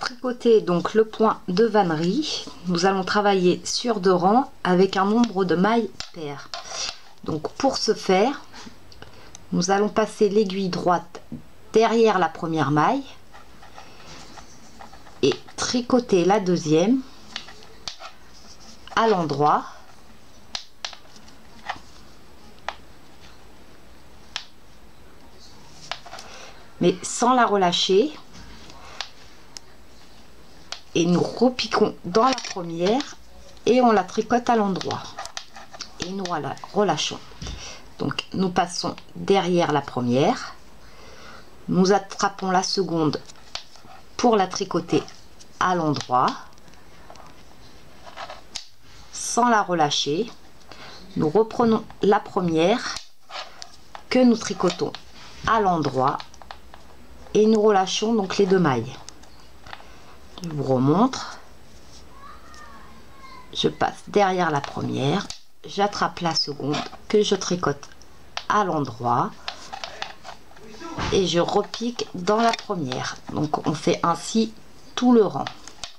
tricoter donc le point de vannerie. Nous allons travailler sur 2 rangs avec un nombre de mailles paires. Donc pour ce faire, nous allons passer l'aiguille droite derrière la première maille et tricoter la deuxième à l'endroit. Mais sans la relâcher, et nous repiquons dans la première et on la tricote à l'endroit et nous la relâchons. Donc nous passons derrière la première, nous attrapons la seconde pour la tricoter à l'endroit sans la relâcher. Nous reprenons la première que nous tricotons à l'endroit et nous relâchons donc les 2 mailles. Je vous remontre. Je passe derrière la première, j'attrape la seconde que je tricote à l'endroit et je repique dans la première. Donc on fait ainsi tout le rang.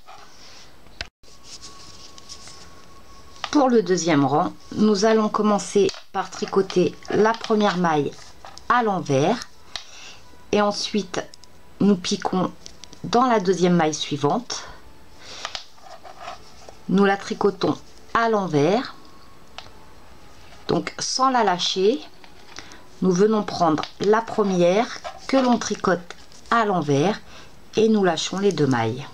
Pour le deuxième rang, nous allons commencer par tricoter la première maille à l'envers et ensuite nous piquons dans la deuxième maille suivante, nous la tricotons à l'envers, donc sans la lâcher. Nous venons prendre la première que l'on tricote à l'envers et nous lâchons les 2 mailles.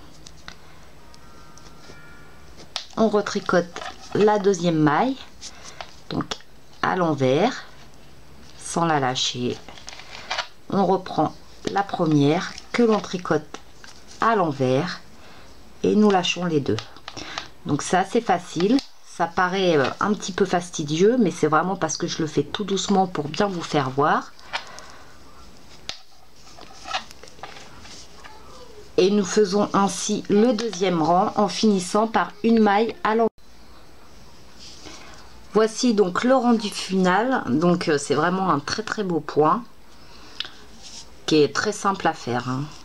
On retricote la deuxième maille, donc à l'envers, sans la lâcher. On reprend la première que l'on tricote à l'envers et nous lâchons les 2. Donc c'est assez facile, ça paraît un petit peu fastidieux, mais c'est vraiment parce que je le fais tout doucement pour bien vous faire voir. Et nous faisons ainsi le deuxième rang en finissant par une maille à l'envers. Voici donc le rendu final. Donc c'est vraiment un très beau point qui est très simple à faire, hein.